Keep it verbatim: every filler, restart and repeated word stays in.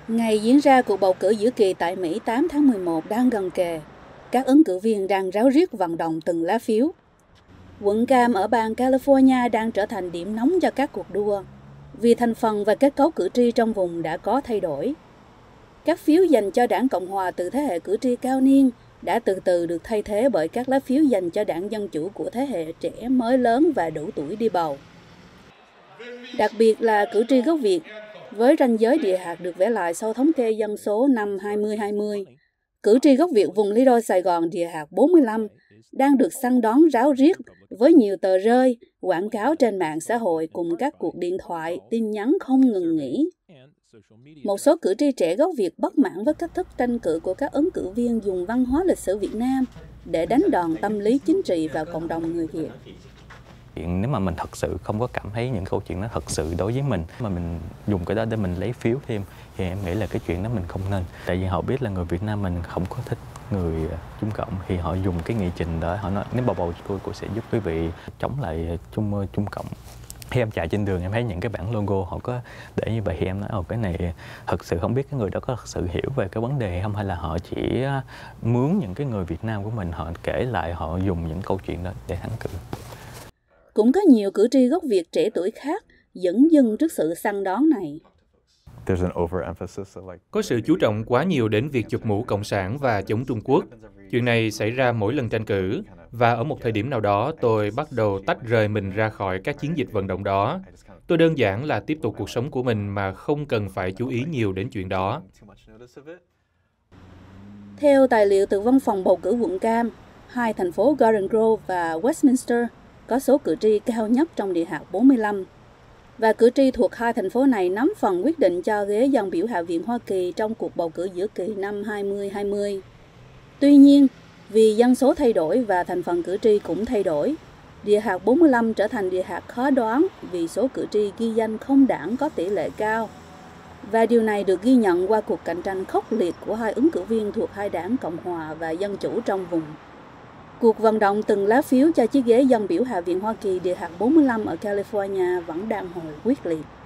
Ngày diễn ra cuộc bầu cử giữa kỳ tại Mỹ tám tháng mười một đang gần kề. Các ứng cử viên đang ráo riết vận động từng lá phiếu. Quận Cam ở bang California đang trở thành điểm nóng cho các cuộc đua, vì thành phần và kết cấu cử tri trong vùng đã có thay đổi. Các phiếu dành cho đảng Cộng hòa từ thế hệ cử tri cao niên đã từ từ được thay thế bởi các lá phiếu dành cho đảng Dân chủ của thế hệ trẻ mới lớn và đủ tuổi đi bầu. Đặc biệt là cử tri gốc Việt, với ranh giới địa hạt được vẽ lại sau thống kê dân số năm hai không hai không, cử tri gốc Việt vùng Lý Đô Sài Gòn địa hạt bốn mươi lăm đang được săn đón ráo riết với nhiều tờ rơi, quảng cáo trên mạng xã hội cùng các cuộc điện thoại, tin nhắn không ngừng nghỉ. Một số cử tri trẻ gốc Việt bất mãn với cách thức tranh cử của các ứng cử viên dùng văn hóa lịch sử Việt Nam để đánh đòn tâm lý chính trị vào cộng đồng người Việt. Nếu mà mình thật sự không có cảm thấy những câu chuyện đó thật sự đối với mình, mà mình dùng cái đó để mình lấy phiếu thêm, thì em nghĩ là cái chuyện đó mình không nên. Tại vì họ biết là người Việt Nam mình không có thích người Trung Cộng, thì họ dùng cái nghị trình đó, họ nói nếu bầu bầu tôi cũng sẽ giúp quý vị chống lại Trung Trung Cộng. Khi em chạy trên đường em thấy những cái bảng logo họ có để như vậy, thì em nói ồ cái này thật sự không biết cái người đó có thật sự hiểu về cái vấn đề không, hay là họ chỉ mướn những cái người Việt Nam của mình, họ kể lại, họ dùng những câu chuyện đó để thắng cử. Cũng có nhiều cử tri gốc Việt trẻ tuổi khác dửng dưng trước sự săn đón này. Có sự chú trọng quá nhiều đến việc chụp mũ Cộng sản và chống Trung Quốc. Chuyện này xảy ra mỗi lần tranh cử, và ở một thời điểm nào đó tôi bắt đầu tách rời mình ra khỏi các chiến dịch vận động đó. Tôi đơn giản là tiếp tục cuộc sống của mình mà không cần phải chú ý nhiều đến chuyện đó. Theo tài liệu từ văn phòng bầu cử quận Cam, hai thành phố Garden Grove và Westminster có số cử tri cao nhất trong địa hạt bốn mươi lăm. Và cử tri thuộc hai thành phố này nắm phần quyết định cho ghế dân biểu Hạ viện Hoa Kỳ trong cuộc bầu cử giữa kỳ năm hai không hai không. Tuy nhiên, vì dân số thay đổi và thành phần cử tri cũng thay đổi, địa hạt bốn mươi lăm trở thành địa hạt khó đoán vì số cử tri ghi danh không đảng có tỷ lệ cao. Và điều này được ghi nhận qua cuộc cạnh tranh khốc liệt của hai ứng cử viên thuộc hai đảng Cộng hòa và Dân chủ trong vùng. Cuộc vận động từng lá phiếu cho chiếc ghế dân biểu Hạ viện Hoa Kỳ địa hạt bốn mươi lăm ở California vẫn đang hồi quyết liệt.